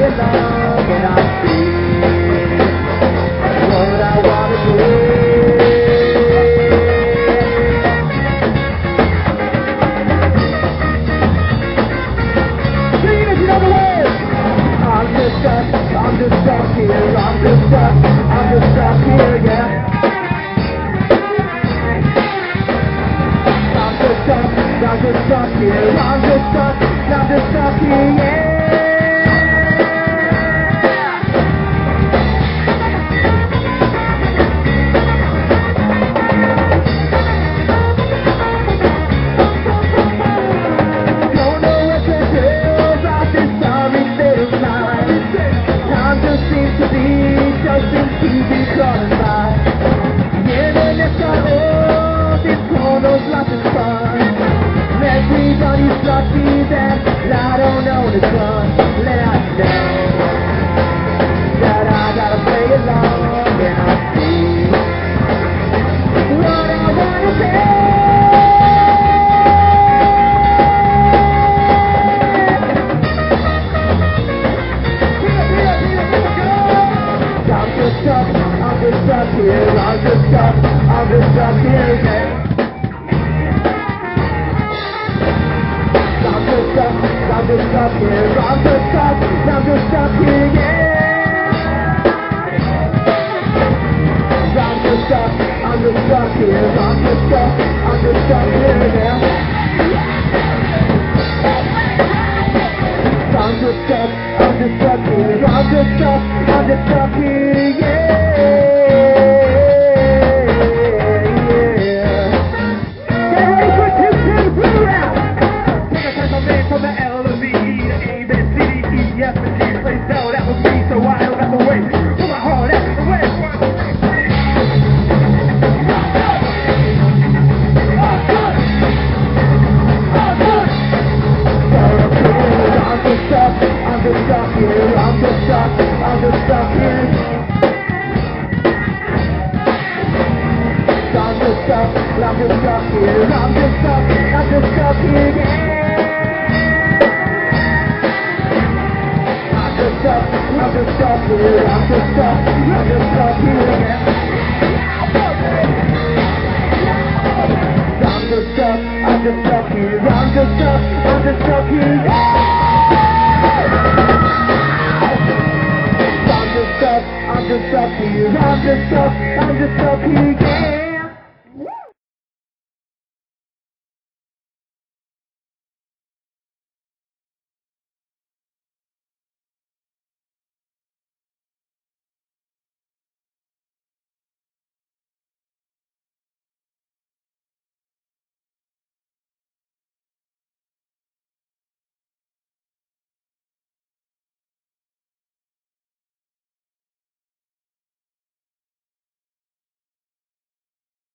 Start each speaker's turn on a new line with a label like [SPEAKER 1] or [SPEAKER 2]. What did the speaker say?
[SPEAKER 1] along and I see what I wanna do. Sing it if you know the words. I'm just stuck here, I'm just stuck here, yeah. I'm just stuck here, I'm just stuck here, yeah. Don't know what to do about this sorry state of mind. Time just seems to be crawling by. Yeah, then it's all old, this porno's lots of fun. Everybody's lucky that I don't know the sun. Let I know that I gotta play along and I see what I wanna say. I'm just stuck here, I'm just stuck here, yeah. I'm just stuck here, I'm just stuck here, yeah. I'm just stuck here, I'm just stuck here, yeah. I'm just stuck here, I'm just stuck here, yeah. Get ready for 2 to the blue round. Take a touch of man from the L to the E, the A, B, C, D, E, F, and G. Please know that was me, so I don't have to wait. Put my heart out the way. I'm just stuck here, I'm just stuck here. I'm just stuck here, I'm just stuck here, yeah. I'm just stuck here, I'm just stuck here, yeah. I'm just stuck here, yeah. I'm just stuck here, yeah.